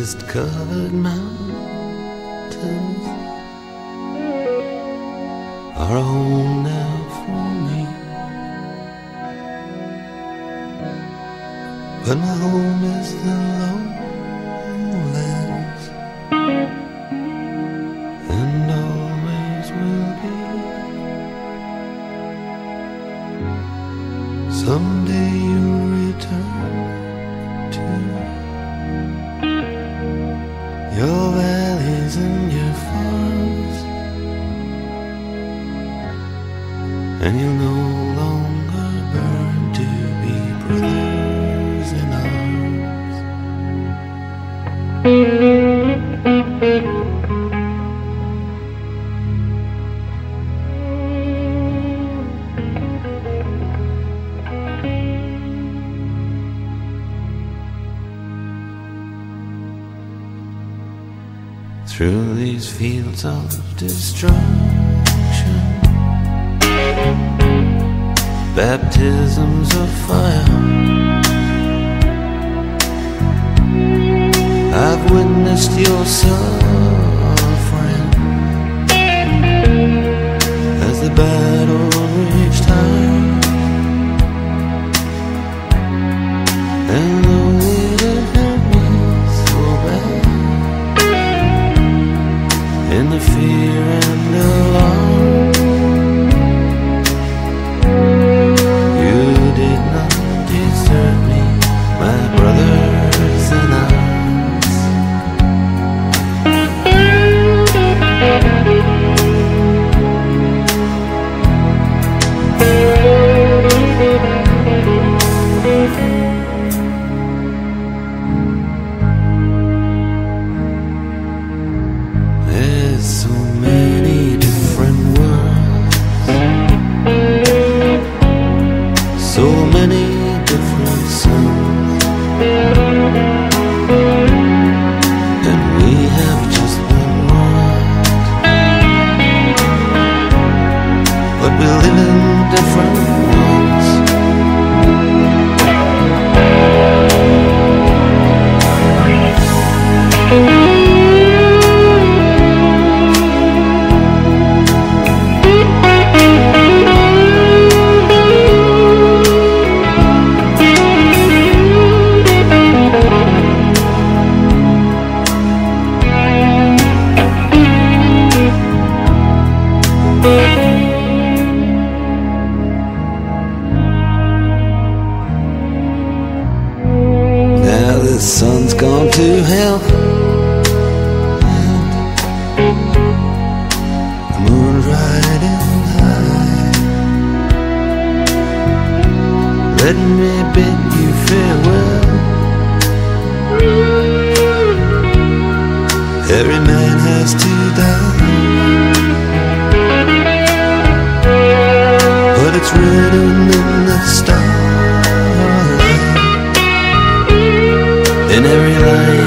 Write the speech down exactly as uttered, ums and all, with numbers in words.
mist-covered mountains are a home now for me. But my home is the lowlands, and always will be. Someday you'll return to your valleys and your farms, and you'll no longer burn to be brothers in arms. Through these fields of destruction, baptisms of fire, I've witnessed your suffering as the battle reached high. And though it hurt me so bad, in the fear and alarm, you did not desert me, my brothers in arms. There's so many different worlds, so many different suns, and we have just one world, but we live in different ones. Now the sun's gone to hell, and the moon's riding high. Let me bid you farewell. Every man has to die, but it's written in the stars, in every line